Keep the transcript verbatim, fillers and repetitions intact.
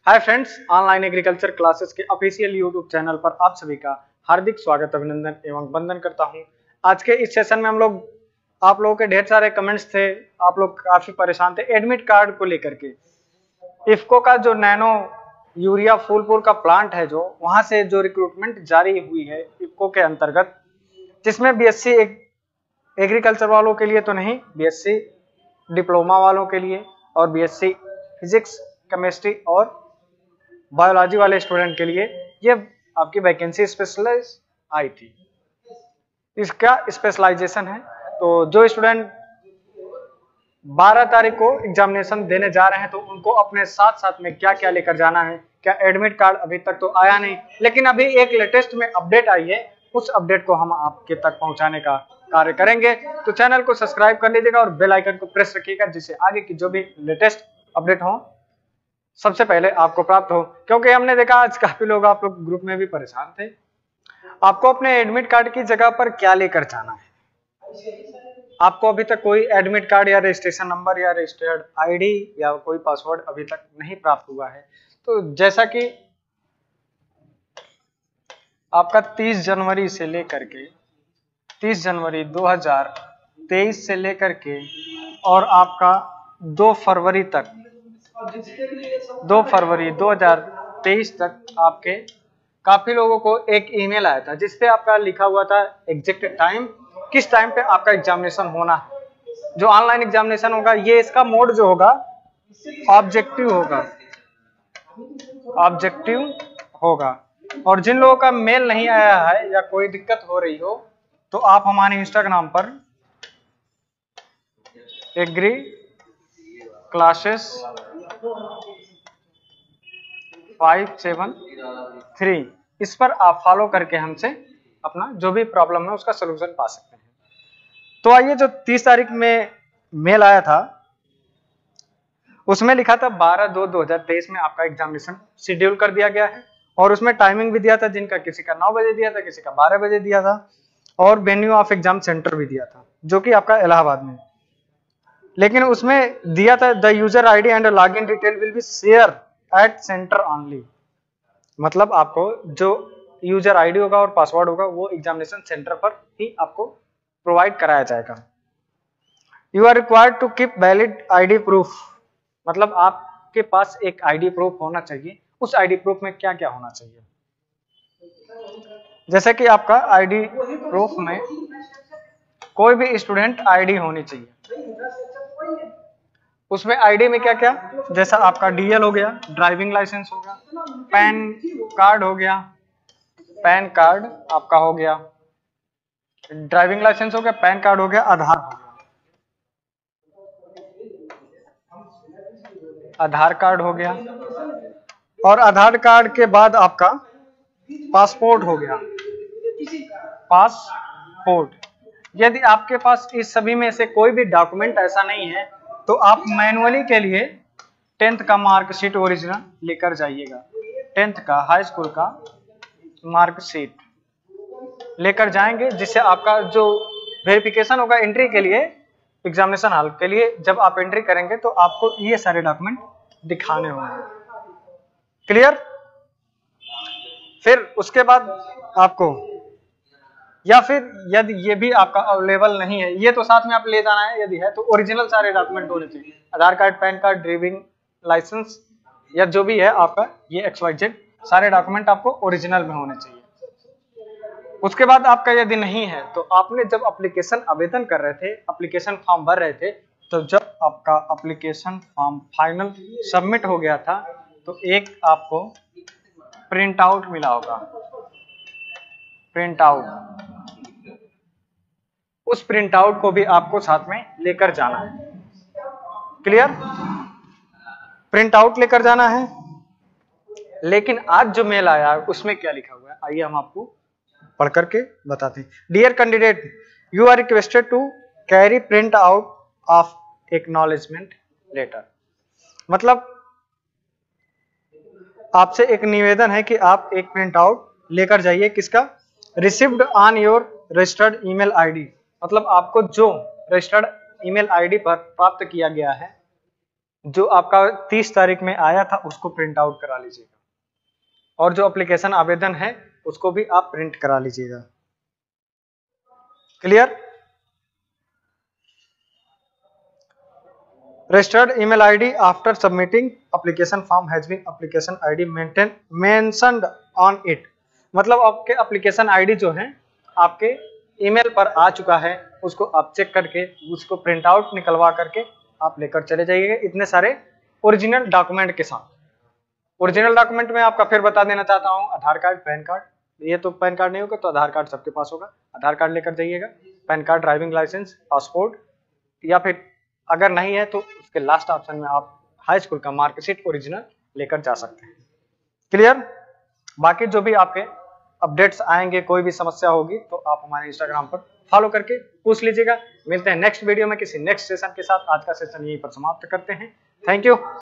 हाय friends, online agriculture classes के official YouTube channel पर आप सभी का हार्दिक स्वागत, अभिनंदन एवं वंदन करता हूं। आज के इस सेशन में हम लोग आप लोगों के ढेर सारे कमेंट्स थे, आप लोग काफी परेशान थे एडमिट कार्ड को लेकर के। इफ्को का जो नैनो यूरिया फूलपुर का प्लांट है, जो वहां से जो रिक्रूटमेंट जारी हुई है इफ्को के अंतर्गत, जिसमें बीएससी एग्रीकल्चर वालों के लिए तो नहीं, बीएससी डिप्लोमा वालों के लिए और बीएससी फिजिक्स, केमिस्ट्री और बायोलॉजी वाले स्टूडेंट के लिए ये आपकी वैकेंसी स्पेशलाइज आई थी। इसका स्पेशलाइजेशन है, तो जो स्टूडेंट बारह तारीख को एग्जामिनेशन देने जा रहे हैं तो उनको अपने साथ साथ में क्या क्या लेकर जाना है। क्या एडमिट कार्ड अभी तक तो आया नहीं, लेकिन अभी एक लेटेस्ट में अपडेट आई है, उस अपडेट को हम आपके तक पहुंचाने का कार्य करेंगे। तो चैनल को सब्सक्राइब कर लीजिएगा और बेल आइकन को प्रेस रखिएगा, जिससे आगे की जो भी लेटेस्ट अपडेट हो सबसे पहले आपको प्राप्त हो। क्योंकि हमने देखा आज काफी लोग आप लोग ग्रुप में भी परेशान थे। आपको अपने एडमिट कार्ड की जगह पर क्या लेकर जाना है। आपको अभी तक कोई एडमिट कार्ड या रजिस्ट्रेशन नंबर या रजिस्टर्ड आईडी या कोई पासवर्ड अभी तक नहीं प्राप्त हुआ है। तो जैसा कि आपका तीस जनवरी से लेकर के तीस जनवरी दो हज़ार तेईस से लेकर के और आपका दो फरवरी तक दो फरवरी दो हज़ार तेईस तक आपके काफी लोगों को एक ईमेल आया था, जिसपे आपका लिखा हुआ था एग्जैक्ट टाइम, किस टाइम पे आपका एग्जामिनेशन होना है। जो ऑनलाइन एग्जामिनेशन होगा, ये इसका मोड जो होगा ऑब्जेक्टिव होगा ऑब्जेक्टिव होगा और जिन लोगों का मेल नहीं आया है या कोई दिक्कत हो रही हो, तो आप हमारे इंस्टाग्राम पर agri classes five seven three इस पर आप फॉलो करके हमसे अपना जो भी प्रॉब्लम है उसका सलूशन पा सकते हैं। तो आइए, जो तीस तारीख में मेल आया था उसमें लिखा था बारह दो दो हजार तेईस में आपका एग्जामिनेशन शेड्यूल कर दिया गया है और उसमें टाइमिंग भी दिया था, जिनका किसी का नौ बजे दिया था, किसी का बारह बजे दिया था और वेन्यू ऑफ एग्जाम सेंटर भी दिया था, जो कि आपका इलाहाबाद में। लेकिन उसमें दिया था the user ID and log in detail will be share at centre only. मतलब आपको जो यूजर आईडी होगा और पासवर्ड होगा वो एग्जामिनेशन सेंटर पर ही आपको प्रोवाइड कराया जाएगा। You are required to keep valid ID proof. मतलब आपके पास एक आईडी प्रूफ होना चाहिए। उस आईडी प्रूफ में क्या क्या होना चाहिए, जैसे कि आपका आईडी प्रूफ में कोई भी स्टूडेंट आईडी होनी चाहिए। उसमें आईडी में क्या क्या, जैसा आपका डीएल हो गया, ड्राइविंग लाइसेंस हो गया, पैन कार्ड हो गया, पैन कार्ड आपका हो गया, ड्राइविंग लाइसेंस हो गया, पैन कार्ड हो गया, आधार हो गया, आधार कार्ड हो गया और आधार कार्ड के बाद आपका पासपोर्ट हो गया, पासपोर्ट। यदि आपके पास इस सभी में से कोई भी डॉक्यूमेंट ऐसा नहीं है तो आप मैनुअली के लिए टेंथ का मार्कशीट ओरिजिनल लेकर जाइएगा। टेंथ का, हाई स्कूल का मार्कशीट लेकर जाएंगे, जिससे आपका जो वेरिफिकेशन होगा एंट्री के लिए, एग्जामिनेशन हॉल के लिए जब आप एंट्री करेंगे तो आपको ये सारे डॉक्यूमेंट दिखाने होंगे। क्लियर। फिर उसके बाद आपको, या फिर यदि ये भी आपका अवेलेबल नहीं है, ये तो साथ में आप ले जाना है, यदि है तो ओरिजिनल सारे डॉक्यूमेंट होने चाहिए। Aadhaar card, PAN card, driving licence या जो भी है आपका ये एक्स वाई जेड, सारे डॉक्यूमेंट आपको ओरिजिनल में होने चाहिए। उसके बाद आपका यदि नहीं है तो आपने जब एप्लीकेशन आवेदन कर रहे थे, एप्लीकेशन फॉर्म भर रहे थे, तो जब आपका एप्लीकेशन फॉर्म फाइनल सबमिट हो गया था तो एक आपको प्रिंट आउट मिला होगा, प्रिंट आउट। उस प्रिंट आउट को भी आपको साथ में लेकर जाना है। क्लियर। प्रिंट आउट लेकर जाना है। लेकिन आज जो मेल आया है उसमें क्या लिखा हुआ है, आइए हम आपको पढ़ करके बताते हैं। Dear candidate, you are requested to carry print out of acknowledgement letter. मतलब आपसे एक निवेदन है कि आप एक प्रिंट आउट लेकर जाइए। किसका? Received on your registered email ID. मतलब आपको जो रजिस्टर्ड ईमेल आईडी पर प्राप्त किया गया है जो आपका तीस तारीख में आया था उसको प्रिंट आउट करा लीजिएगा, और जो एप्लीकेशन आवेदन है उसको भी आप प्रिंट करा लीजिएगा। Clear? Registered email ID after submitting application form has been application ID maintain mentioned on it, मतलब आपके एप्लीकेशन आईडी जो है आपके ईमेल पर आ चुका है, उसको आप चेक करके उसको प्रिंट आउट निकलवा करके आप लेकर चले जाइएगा इतने सारे ओरिजिनल डॉक्यूमेंट के साथ। ओरिजिनल डॉक्यूमेंट में आपका फिर बता देना चाहता हूँ, आधार कार्ड, पैन कार्ड, ये तो पैन कार्ड नहीं होगा तो आधार कार्ड सबके पास होगा, आधार कार्ड लेकर जाइएगा, PAN card, driving licence, passport, या फिर अगर नहीं है तो उसके लास्ट ऑप्शन में आप हाई स्कूल का मार्कशीट ओरिजिनल लेकर जा सकते हैं। क्लियर? बाकी जो भी आपके अपडेट्स आएंगे, कोई भी समस्या होगी तो आप हमारे इंस्टाग्राम पर फॉलो करके पूछ लीजिएगा। मिलते हैं नेक्स्ट वीडियो में किसी नेक्स्ट सेशन के साथ। आज का सेशन यहीं पर समाप्त करते हैं। Thank you.